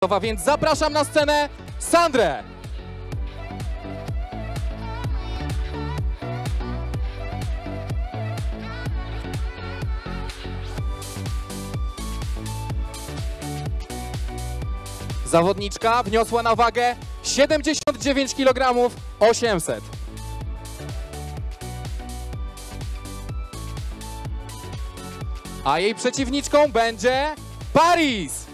Więc zapraszam na scenę Sandrę. Zawodniczka wniosła na wagę 79 kg 800. A jej przeciwniczką będzie Paris.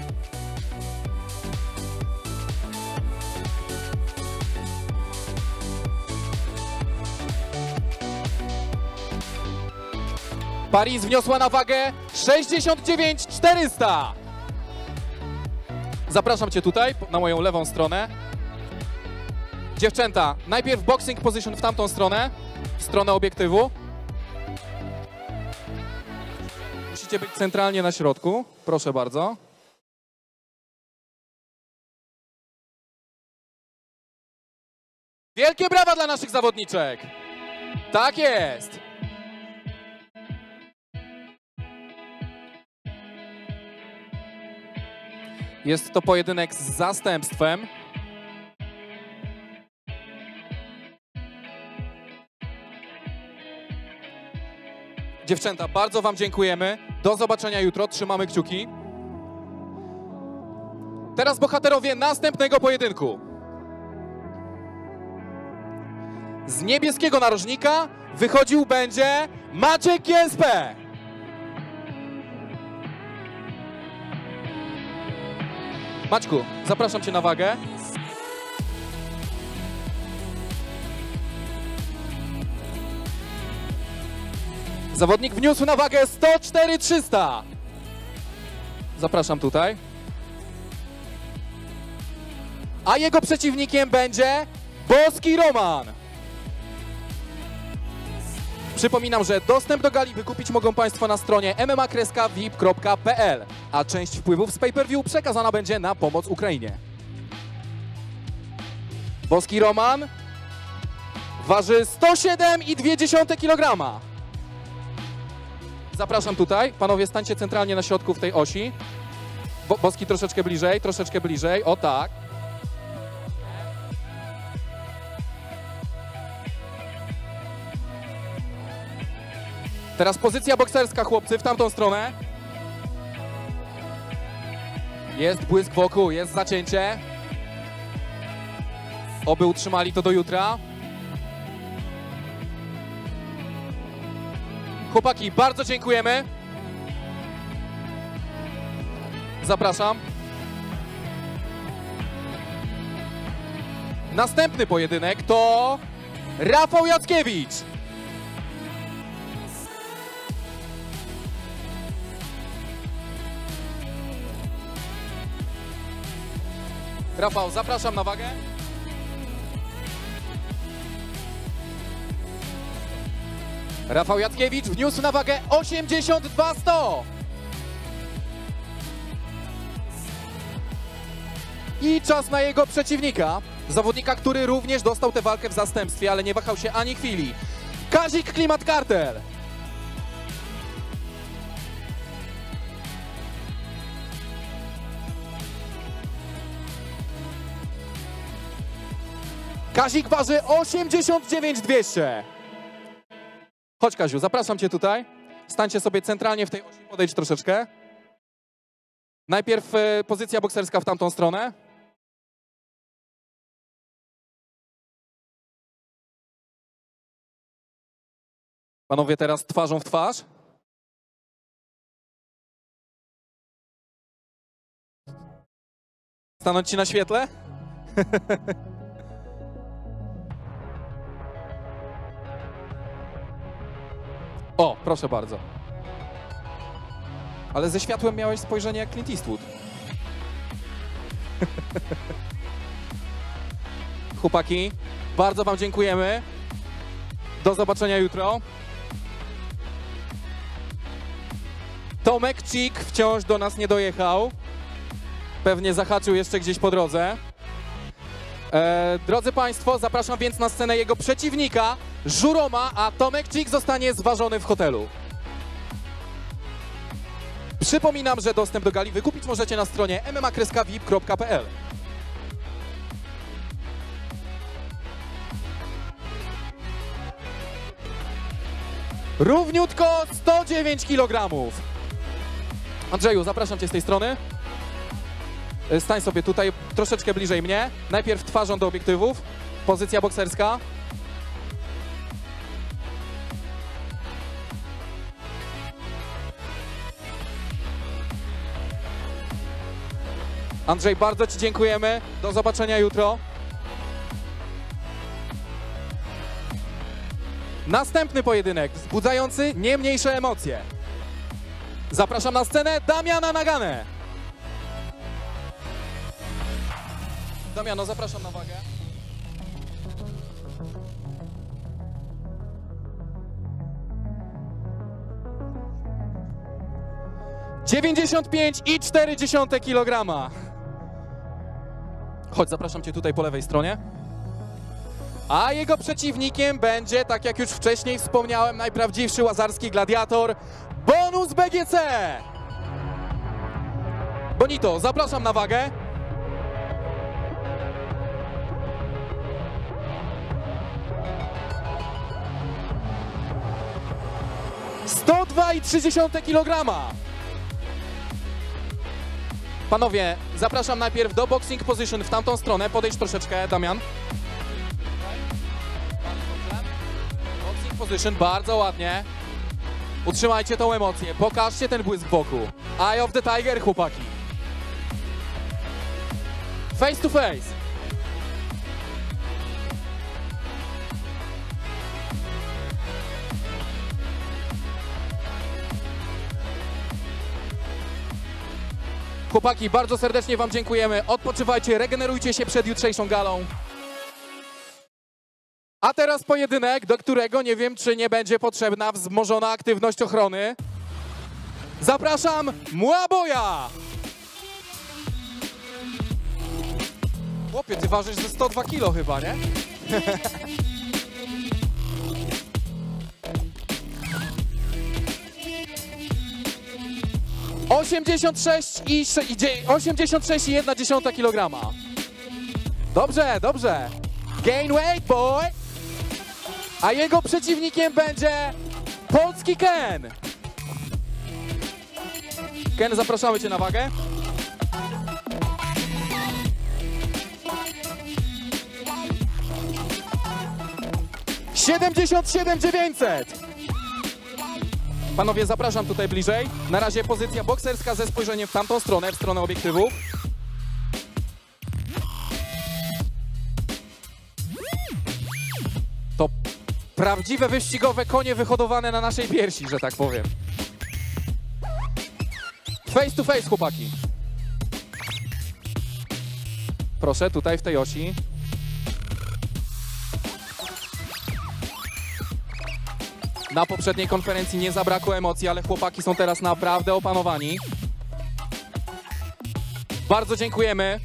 Paris wniosła na wagę 69 400. Zapraszam cię tutaj, na moją lewą stronę. Dziewczęta, najpierw boxing position w tamtą stronę, w stronę obiektywu. Musicie być centralnie na środku, proszę bardzo. Wielkie brawa dla naszych zawodniczek! Tak jest! Jest to pojedynek z zastępstwem. Dziewczęta, bardzo wam dziękujemy. Do zobaczenia jutro. Trzymamy kciuki. Teraz bohaterowie następnego pojedynku. Z niebieskiego narożnika wychodził będzie Maciek GSP. Maćku, zapraszam cię na wagę. Zawodnik wniósł na wagę 104 300. Zapraszam tutaj. A jego przeciwnikiem będzie Boski Roman. Przypominam, że dostęp do gali wykupić mogą Państwo na stronie mma-vip.pl, a część wpływów z pay-per-view przekazana będzie na pomoc Ukrainie. Boski Roman waży 107,2 kg. Zapraszam tutaj. Panowie, stańcie centralnie na środku w tej osi. Boski troszeczkę bliżej, troszeczkę bliżej. O tak. Teraz pozycja bokserska, chłopcy, w tamtą stronę. Jest błysk wokół, jest zacięcie. Oby utrzymali to do jutra. Chłopaki, bardzo dziękujemy. Zapraszam. Następny pojedynek to Rafał Jackiewicz. Rafał, zapraszam na wagę. Rafał Jackiewicz wniósł na wagę 82 100. I czas na jego przeciwnika. Zawodnika, który również dostał tę walkę w zastępstwie, ale nie wahał się ani chwili. Kazik Klimat-Kartel. Kazik waży 89 200. Chodź, Kaziu, zapraszam cię tutaj. Stańcie sobie centralnie w tej osi, podejdź troszeczkę. Najpierw pozycja bokserska w tamtą stronę. Panowie, teraz twarzą w twarz. Stanąć ci na świetle? O, proszę bardzo. Ale ze światłem miałeś spojrzenie jak Clint Eastwood. Chłopaki, bardzo wam dziękujemy. Do zobaczenia jutro. Tomek Cik wciąż do nas nie dojechał. Pewnie zahaczył jeszcze gdzieś po drodze. Drodzy Państwo, zapraszam więc na scenę jego przeciwnika, Żuroma, a Tomek Cik zostanie zważony w hotelu. Przypominam, że dostęp do gali wykupić możecie na stronie mma-vip.pl. Równiutko 109 kg. Andrzeju, zapraszam cię z tej strony. Stań sobie tutaj troszeczkę bliżej mnie. Najpierw twarzą do obiektywów. Pozycja bokserska. Andrzej, bardzo ci dziękujemy. Do zobaczenia jutro. Następny pojedynek, wzbudzający nie mniejsze emocje. Zapraszam na scenę Damiana Naganę. Damiano, zapraszam na wagę. ...95,4 kg. Chodź, zapraszam cię tutaj po lewej stronie. A jego przeciwnikiem będzie, tak jak już wcześniej wspomniałem, najprawdziwszy łazarski gladiator, Bonus BGC. Bonito, zapraszam na wagę. ...102,3 kg. Panowie, zapraszam najpierw do boxing position w tamtą stronę. Podejdź troszeczkę, Damian. Boxing position, bardzo ładnie. Utrzymajcie tą emocję, pokażcie ten błysk wokół. Eye of the Tiger, chłopaki. Face to face. Chłopaki, bardzo serdecznie wam dziękujemy. Odpoczywajcie, regenerujcie się przed jutrzejszą galą. A teraz pojedynek, do którego nie wiem, czy nie będzie potrzebna wzmożona aktywność ochrony. Zapraszam, Młaboja! Chłopie, ty ważysz ze 102 kg chyba, nie? ...86,1 kg. Dobrze, dobrze. Gain weight, boy! A jego przeciwnikiem będzie polski Ken. Ken, zapraszamy cię na wagę. ...77,900. Panowie, zapraszam tutaj bliżej. Na razie pozycja bokserska ze spojrzeniem w tamtą stronę, w stronę obiektywów. To prawdziwe wyścigowe konie wyhodowane na naszej piersi, że tak powiem. Face to face, chłopaki. Proszę, tutaj w tej osi. Na poprzedniej konferencji nie zabrakło emocji, ale chłopaki są teraz naprawdę opanowani. Bardzo dziękujemy.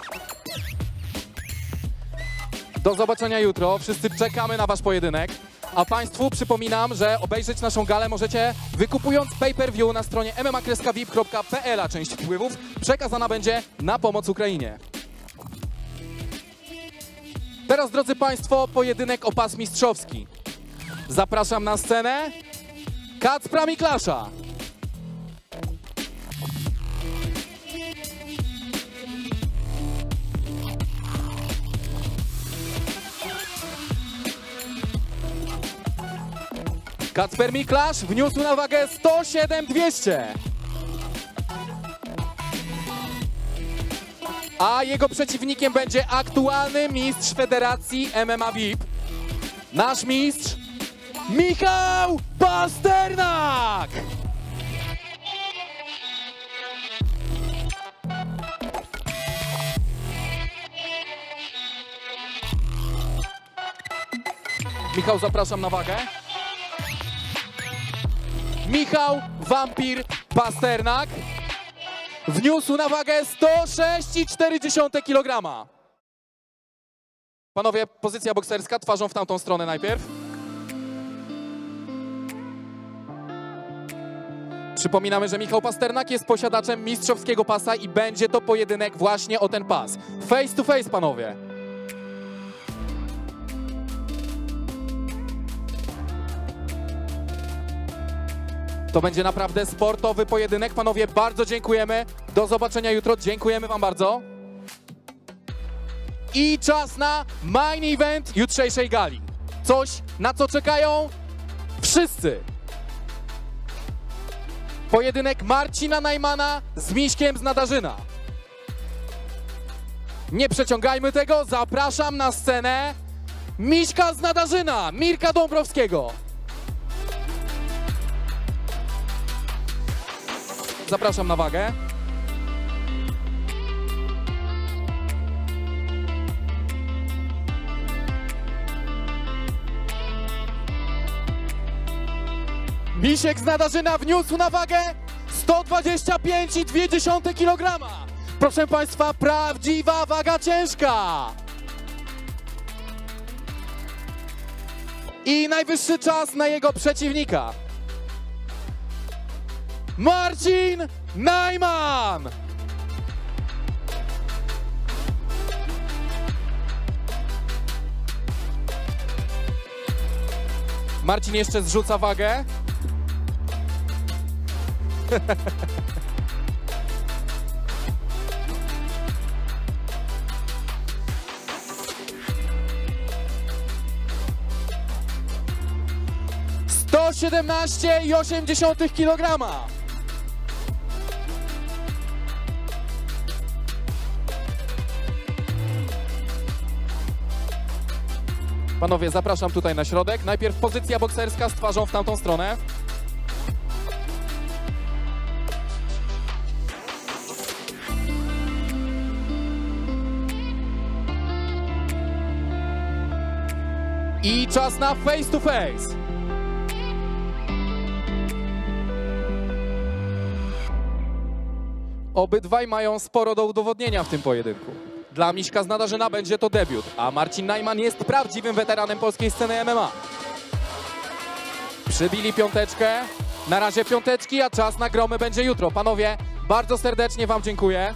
Do zobaczenia jutro. Wszyscy czekamy na wasz pojedynek. A państwu przypominam, że obejrzeć naszą galę możecie wykupując pay-per-view na stronie mma-vip.pl, a część wpływów przekazana będzie na pomoc Ukrainie. Teraz, drodzy państwo, pojedynek o pas mistrzowski. Zapraszam na scenę Kacpra Miklasza. Kacper Miklasz wniósł na wagę 107,200. A jego przeciwnikiem będzie aktualny mistrz Federacji MMA VIP. Nasz mistrz Michał Pasternak! Michał, zapraszam na wagę. Michał Wampir Pasternak wniósł na wagę 106,4 kg. Panowie, pozycja bokserska, twarzą w tamtą stronę najpierw. Przypominamy, że Michał Pasternak jest posiadaczem mistrzowskiego pasa i będzie to pojedynek właśnie o ten pas. Face to face, panowie. To będzie naprawdę sportowy pojedynek. Panowie, bardzo dziękujemy. Do zobaczenia jutro. Dziękujemy wam bardzo. I czas na main event jutrzejszej gali. Coś, na co czekają wszyscy. Pojedynek Marcina Najmana z Miśkiem z Nadarzyna. Nie przeciągajmy tego. Zapraszam na scenę Miśka z Nadarzyna, Mirka Dąbrowskiego. Zapraszam na wagę. Misiek z Nadarzyna wniósł na wagę 125,2 kg. Proszę Państwa, prawdziwa waga ciężka. I najwyższy czas na jego przeciwnika. Marcin Najman! Marcin jeszcze zrzuca wagę. To 17,8 kg. Panowie, zapraszam tutaj na środek. Najpierw pozycja bokserska z twarzą w tamtą stronę. I czas na face to face. Obydwaj mają sporo do udowodnienia w tym pojedynku. Dla Miśka z Nadarzyna będzie to debiut, a Marcin Najman jest prawdziwym weteranem polskiej sceny MMA. Przybili piąteczkę. Na razie piąteczki, a czas na gromy będzie jutro. Panowie, bardzo serdecznie wam dziękuję.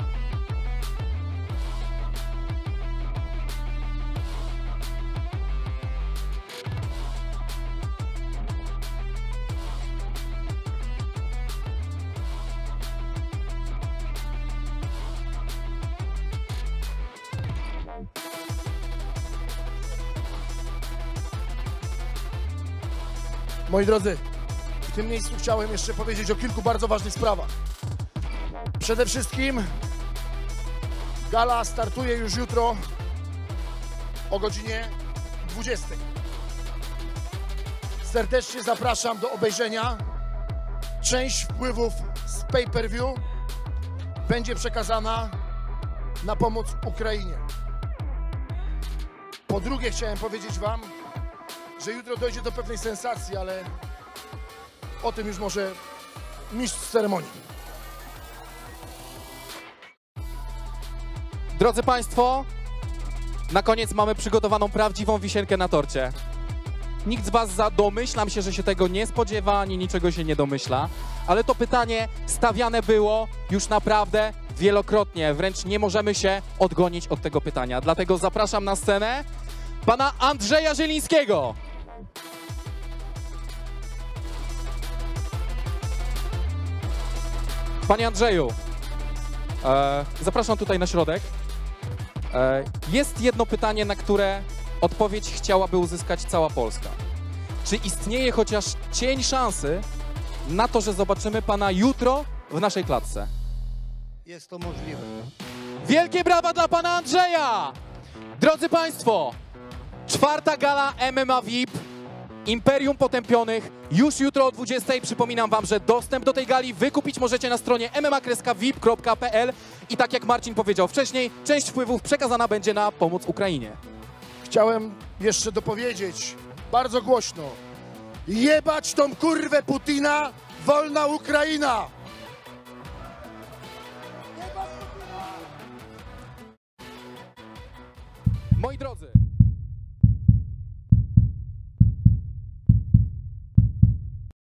Moi drodzy, w tym miejscu chciałem jeszcze powiedzieć o kilku bardzo ważnych sprawach. Przede wszystkim gala startuje już jutro o godzinie 20. Serdecznie zapraszam do obejrzenia. Część wpływów z pay-per-view będzie przekazana na pomoc Ukrainie. Po drugie, chciałem powiedzieć wam, że jutro dojdzie do pewnej sensacji, ale o tym już może mistrz ceremonii. Drodzy Państwo, na koniec mamy przygotowaną prawdziwą wisienkę na torcie. Nikt z Was domyślam się, że się tego nie spodziewa, ani niczego się nie domyśla, ale to pytanie stawiane było już naprawdę wielokrotnie, wręcz nie możemy się odgonić od tego pytania. Dlatego zapraszam na scenę pana Andrzeja Zielińskiego. Panie Andrzeju, zapraszam tutaj na środek. Jest jedno pytanie, na które odpowiedź chciałaby uzyskać cała Polska. Czy istnieje chociaż cień szansy na to, że zobaczymy pana jutro w naszej klatce? Jest to możliwe. Wielkie brawa dla pana Andrzeja! Drodzy Państwo, czwarta gala MMA VIP Imperium Potępionych już jutro o 20. Przypominam wam, że dostęp do tej gali wykupić możecie na stronie mma-vip.pl i tak jak Marcin powiedział wcześniej, część wpływów przekazana będzie na pomoc Ukrainie. Chciałem jeszcze dopowiedzieć bardzo głośno. Jebać tą kurwę Putina, wolna Ukraina! Moi drodzy,